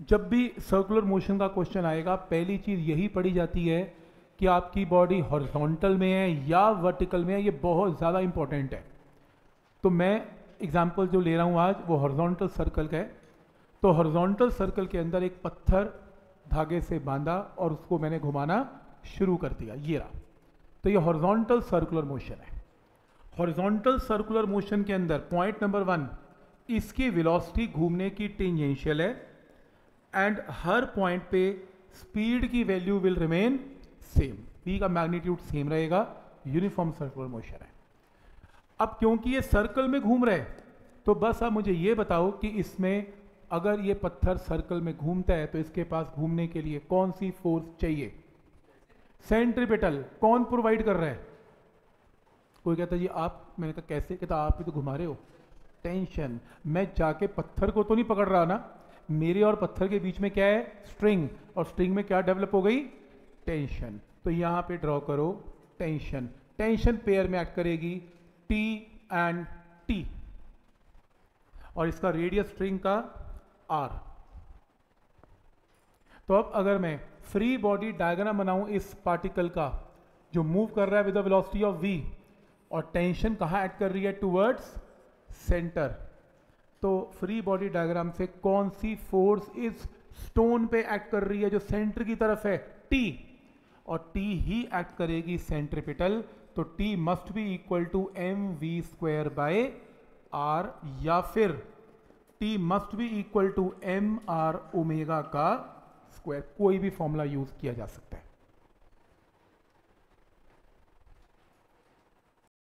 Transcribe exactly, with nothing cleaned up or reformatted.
जब भी circular motion का क्वेश्चन आएगा पहली चीज़ यही पढ़ी जाती है कि आपकी बॉडी हॉरिजॉन्टल में है या वर्टिकल में है। ये बहुत ज़्यादा इंपॉर्टेंट है। तो मैं एग्जांपल जो ले रहा हूँ आज वो हॉरिजॉन्टल सर्कल का है। तो हॉरिजॉन्टल सर्कल के अंदर एक पत्थर धागे से बांधा और उसको मैंने घुमाना शुरू कर दिया, ये रहा। तो ये हॉरिजॉन्टल सर्कुलर मोशन है। हॉरिजॉन्टल सर्कुलर मोशन के अंदर पॉइंट नंबर वन, इसकी वेलोसिटी घूमने की टेंजेंशियल है एंड हर पॉइंट पे स्पीड की value will remain same, v का मैग्नीट्यूड सेम रहेगा, यूनिफॉर्म सर्कुलर मोशन है। अब क्योंकि ये सर्कल में घूम रहे तो बस आप मुझे ये बताओ कि इसमें अगर ये पत्थर सर्कल में घूमता है तो इसके पास घूमने के लिए कौन सी फोर्स चाहिए? सेंट्रीपिटल। कौन प्रोवाइड कर रहा है? कोई कहता है जी आप, मैंने कहा कैसे? कहता आप भी तो घुमा रहे हो। टेंशन। मैं जाके पत्थर को तो नहीं पकड़ रहा ना, मेरे और पत्थर के बीच में क्या है? स्ट्रिंग। और स्ट्रिंग में क्या डेवलप हो गई? टेंशन। तो यहां पे ड्रॉ करो टेंशन। टेंशन पेयर में एक्ट करेगी टी एंड टी, और इसका रेडियस स्ट्रिंग का आर। तो अब अगर मैं फ्री बॉडी डायग्राम बनाऊं इस पार्टिकल का जो मूव कर रहा है with the velocity of v, और टेंशन कहां एक्ट कर रही है? Towards centre. तो फ्री बॉडी डायग्राम से कौन सी फोर्स इस स्टोन पे एक्ट कर रही है जो सेंटर की तरफ है? T। और T ही एक्ट करेगी सेंट्रीपिटल। तो T must be equal to M V square by R, या फिर T must be equal to M R omega का स्क्वायर। कोई भी फॉर्मूला यूज किया जा सकता है।